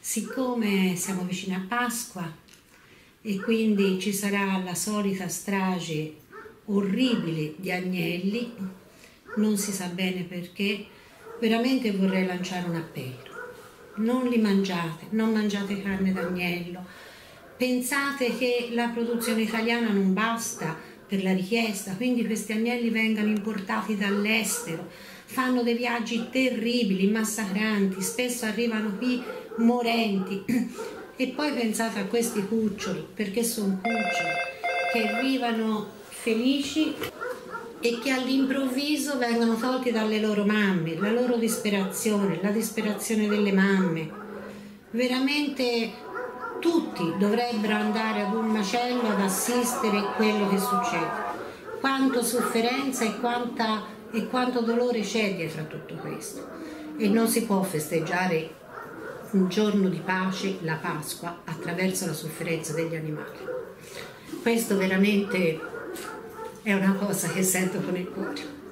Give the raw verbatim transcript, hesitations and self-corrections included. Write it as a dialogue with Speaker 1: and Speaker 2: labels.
Speaker 1: Siccome siamo vicini a Pasqua e quindi ci sarà la solita strage orribile di agnelli, non si sa bene perché, veramente vorrei lanciare un appello. Non li mangiate, non mangiate carne d'agnello. Pensate che la produzione italiana non basta per la richiesta, quindi questi agnelli vengano importati dall'estero, fanno dei viaggi terribili, massacranti, spesso arrivano qui morenti. E poi pensate a questi cuccioli, perché sono cuccioli che arrivano felici e che all'improvviso vengono tolti dalle loro mamme, la loro disperazione, la disperazione delle mamme. Veramente tutti dovrebbero andare ad un macello ad assistere a quello che succede. Quanta sofferenza e, quanta, e quanto dolore c'è dietro a tutto questo. E non si può festeggiare un giorno di pace, la Pasqua, attraverso la sofferenza degli animali. Questo veramente è una cosa che sento con il cuore.